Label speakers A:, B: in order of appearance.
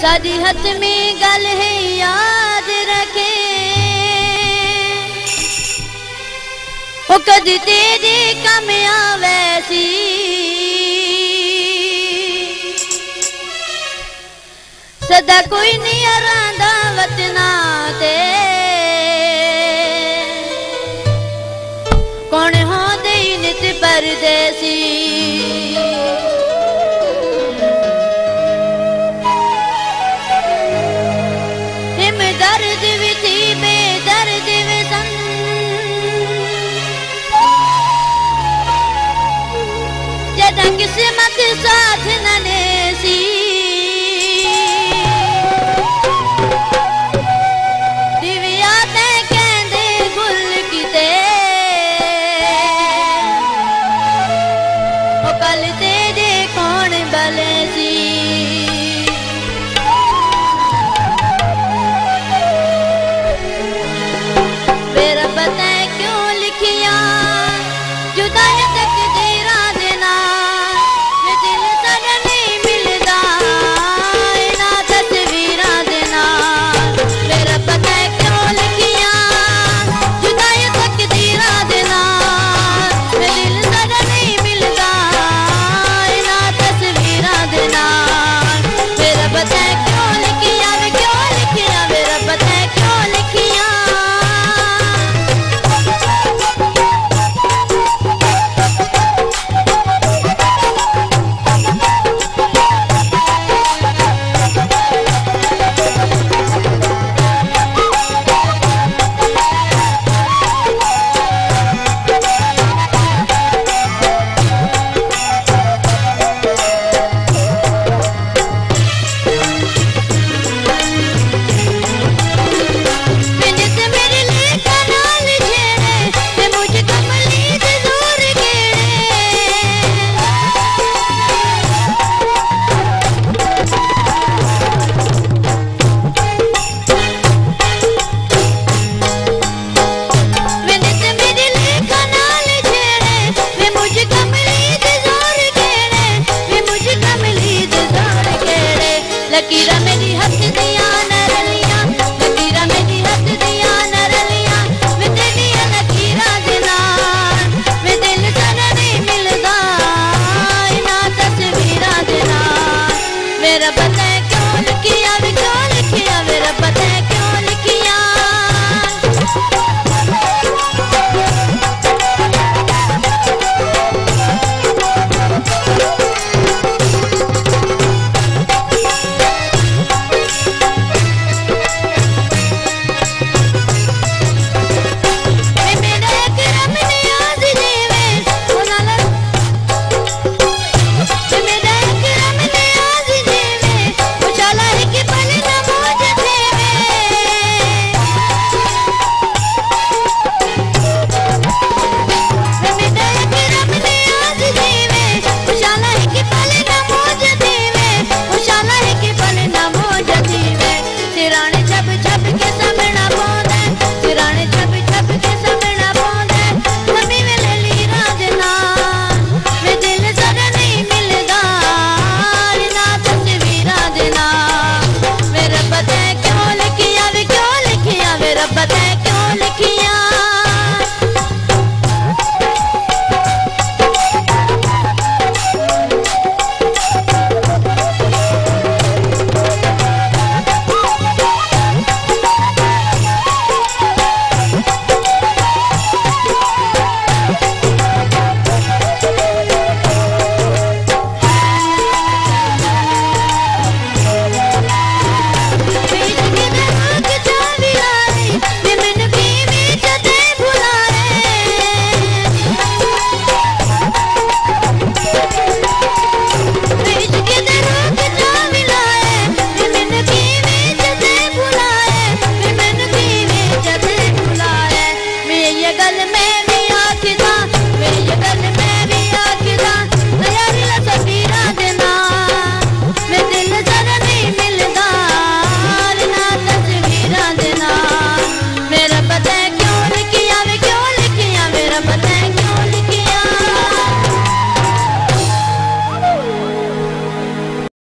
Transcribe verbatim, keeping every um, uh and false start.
A: सादी हथ में गल है याद रखे वो कदी तेरे कम आवैसी सदा कोई नहीं अरांदा वतना ते कौन हो दे नित परदेसी हिम दर्द विथी बेदर्द विसन जदा किस्मत साथ न देसी लकीरा मेरी हथ दिया नरलिया लकीरा मेरी हथ दिया नरलिया मैं तेरिया लकीरा दिना मैं दिल सारा नहीं मिलदा इना तस्वीरा दिना मेरा बंदा